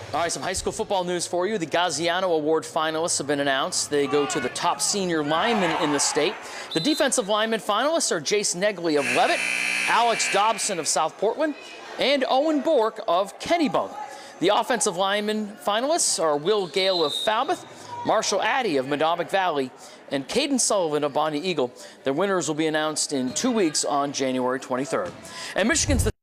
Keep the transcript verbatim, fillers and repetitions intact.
All right, some high school football news for you. The Gaziano Award finalists have been announced. They go to the top senior linemen in the state. The defensive lineman finalists are Jace Negley of Levitt, Alex Dobson of South Portland, and Owen Bork of Kennebunk. The offensive lineman finalists are Will Gale of Falmouth, Marshall Addy of Madomic Valley, and Caden Sullivan of Bonnie Eagle. Their winners will be announced in two weeks on January twenty-third. And Michigan's the